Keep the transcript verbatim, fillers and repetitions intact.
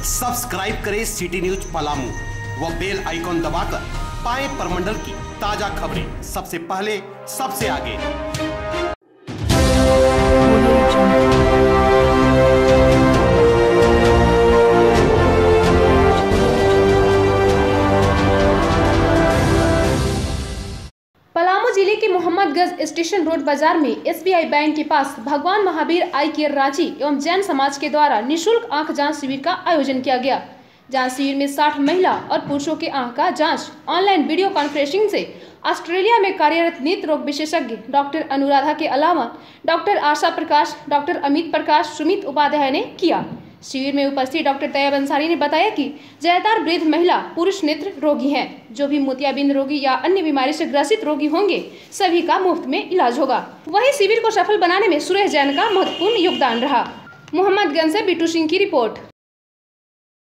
Subscribe करें city news Palamu व bell icon दबाकर पाएं प्रमंडल की ताजा खबरें सबसे पहले सबसे आगे। पलामू जिले के मोहम्मदगंज स्टेशन रोड बाजार में एसबीआई बैंक के पास भगवान महावीर आई केयर रांची एवं जैन समाज के द्वारा निशुल्क आंख जांच शिविर का आयोजन किया गया। जांच शिविर में साठ महिला और पुरुषों के आंख का जांच ऑनलाइन वीडियो कॉन्फ्रेंसिंग से ऑस्ट्रेलिया में कार्यरत नेत्र रोग विशेषज्ञ डॉक्टर अनुराधा के अलावा डॉक्टर आशा प्रकाश, डॉक्टर अमित प्रकाश, सुमित उपाध्याय ने किया। शिविर में उपस्थित डॉक्टर तैयब अंसारी ने बताया कि ज्यादातर वृद्ध महिला पुरुष नेत्र रोगी हैं। जो भी मोतियाबिंद रोगी या अन्य बीमारी से ग्रसित रोगी होंगे सभी का मुफ्त में इलाज होगा। वहीं शिविर को सफल बनाने में सुरेश जैन का महत्वपूर्ण योगदान रहा। मोहम्मदगंज से बिट्टू सिंह की रिपोर्ट।